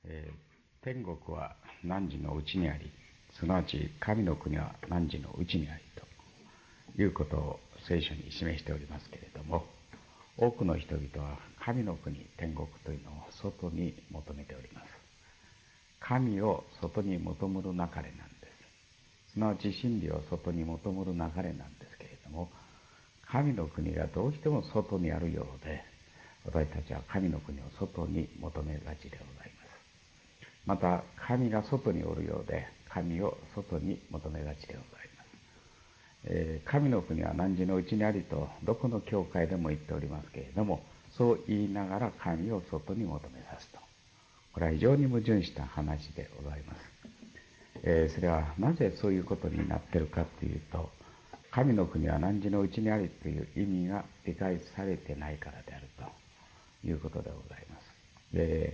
天国は汝のうちにあり、すなわち神の国は汝のうちにありということを聖書に示しておりますけれども、多くの人々は神の国、天国というのを外に求めております。神を外に求むるなかれなんです。すなわち真理を外に求むるなかれなんですけれども、神の国がどうしても外にあるようで、私たちは神の国を外に求めがちでございます。また、神が外におるようで、神を外に求めがちでございます。神の国は汝のうちにありと、どこの教会でも言っておりますけれども、そう言いながら神を外に求めさすと。これは非常に矛盾した話でございます。それはなぜそういうことになっているかというと、神の国は汝のうちにありという意味が理解されてないからであるということでございます。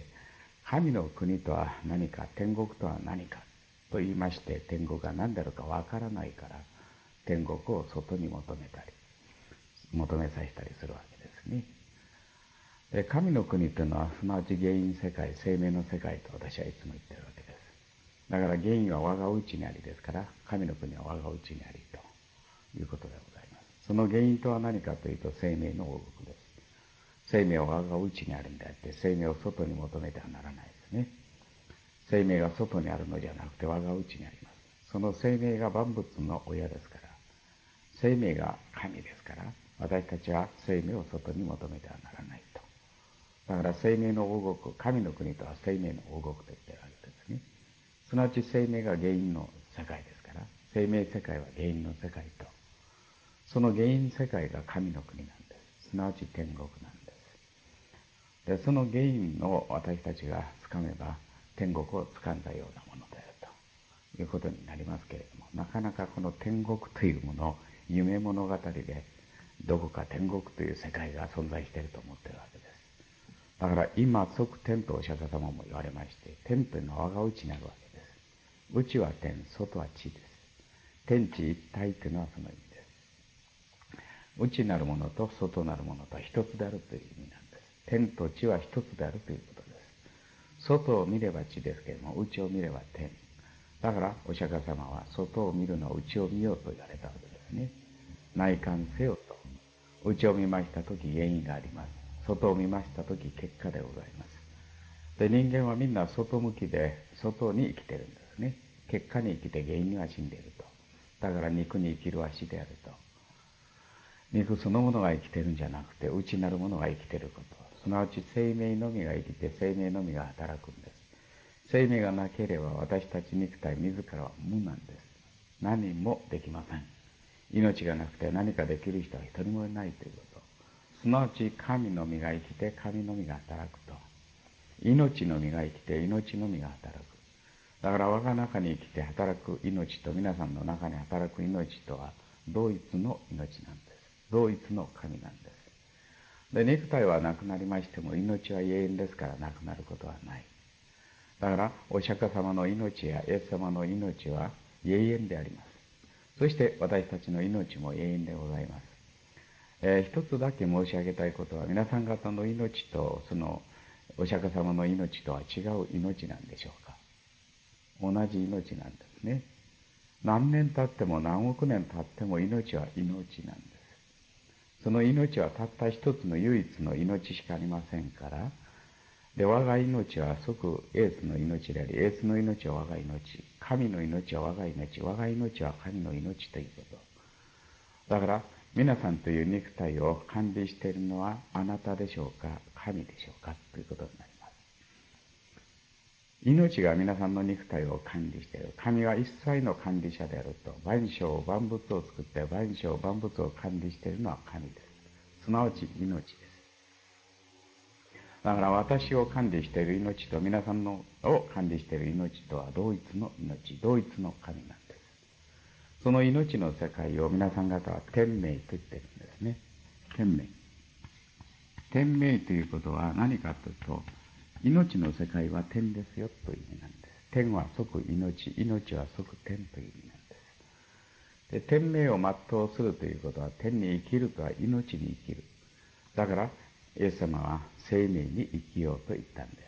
神の国とは何か、天国とは何かと言いまして、天国が何であるかわからないから、天国を外に求めたり、求めさせたりするわけですね。神の国というのは、すなわち原因世界、生命の世界と私はいつも言っているわけです。だから原因は我がうちにありですから、神の国は我がうちにありということでございます。その原因とは何かというと、生命の王国です。生命は我がうちにあるんであって、生命を外に求めてはならないですね。生命が外にあるのじゃなくて我がうちにあります。その生命が万物の親ですから、生命が神ですから、私たちは生命を外に求めてはならないと。だから生命の王国、神の国とは生命の王国と言っているわけですね。すなわち生命が原因の世界ですから、生命世界は原因の世界と、その原因世界が神の国なんです。すなわち天国なんです。で、その原因を私たちがつかめば、天国をつかんだようなものであるということになりますけれども、なかなかこの天国というものを夢物語で、どこか天国という世界が存在していると思っているわけです。だから今即天とお釈迦様も言われまして、天というのは我が内にあるわけです。内は天、外は地です。天地一体というのはその意味です。内なるものと外なるものとは一つであるという意味なんです。天と地は一つであるということです。外を見れば地ですけれども、内を見れば天。だからお釈迦様は外を見るのを内を見ようと言われたわけですね。内観せよと。内を見ましたとき原因があります。外を見ましたとき結果でございます。で、人間はみんな外向きで外に生きてるんですね。結果に生きて原因には死んでいると。だから肉に生きるは死であると。肉そのものが生きてるんじゃなくて、内なるものが生きてること。すなわち生命のみが生きて、生命のみが働くんです。生命がなければ私たち肉体自らは無なんです。何もできません。命がなくて何かできる人は一人もいないということ。すなわち神のみが生きて神のみが働くと。命のみが生きて命のみが働く。だから我が中に生きて働く命と皆さんの中に働く命とは同一の命なんです。同一の神なんです。で、肉体はなくなりましても命は永遠ですからなくなることはない。だからお釈迦様の命やイエス様の命は永遠であります。そして私たちの命も永遠でございます。一つだけ申し上げたいことは、皆さん方の命とそのお釈迦様の命とは違う命なんでしょうか。同じ命なんですね。何年経っても何億年経っても命は命なんです。その命はたった一つの唯一の命しかありませんから、で、我が命は即エースの命であり、エースの命は我が命、神の命は我が命、我が命は神の命ということ。だから、皆さんという肉体を管理しているのはあなたでしょうか、神でしょうか、ということになります。命が皆さんの肉体を管理している。神は一切の管理者であると。万象万物を作って万象万物を管理しているのは神です。すなわち命です。だから私を管理している命と皆さんのを管理している命とは同一の命、同一の神なんです。その命の世界を皆さん方は天命と言っているんですね。天命。天命ということは何かというと、命の世界は天ですよという意味なんです。天は即命、命は即天という意味なんです。で、天命を全うするということは、天に生きるとは命に生きる。だから、イエス様は生命に生きようと言ったんです。